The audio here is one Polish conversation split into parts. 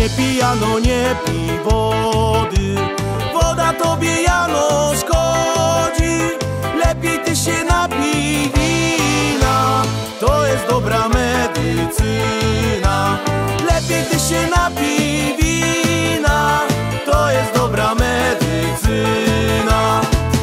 Nie pij, Jano, nie pij wody, woda tobie, Jano, szkodzi. Lepiej ty się napij wina, to jest dobra medycyna. Lepiej ty się napij wina, to jest dobra medycyna.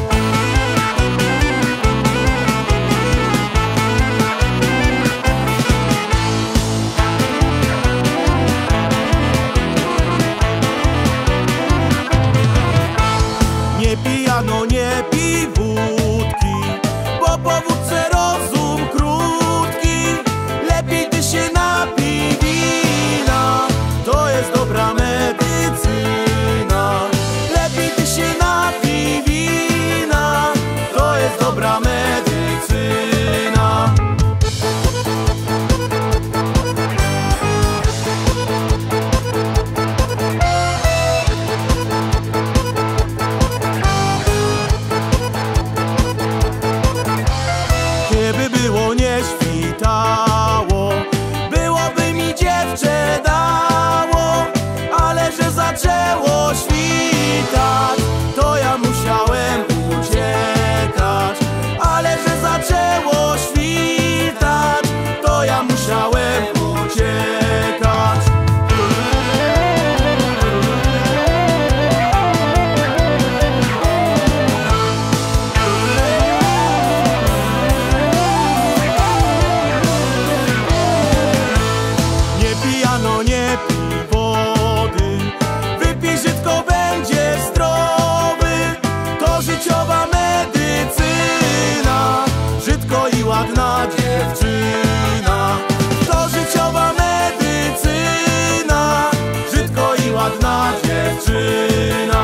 Nie pij, Jano, nie pij wódki, bo po wódce rozum krótki. Lepiej ty się napij wina, to jest dobra medycyna. Lepiej ty się napij wina, to jest dobra medycyna. Gdyby było nie świtało, byłoby mi dziewczę dało, ale że zaczęło świtać, to ja musiałem uciekać. Ale że zaczęło świtać, to ja musiałem uciekać. Nie pij, Jano, nie pij wody, wypij żytko, będzie zdrowy. To życiowa medycyna, żytko i ładna dziewczyna. To życiowa medycyna, żytko i ładna dziewczyna.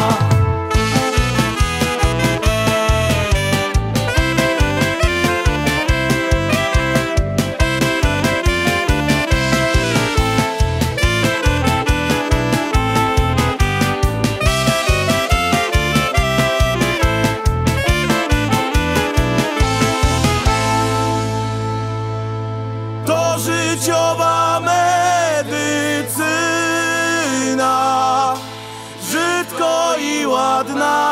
To życiowa medycyna, żytko i ładna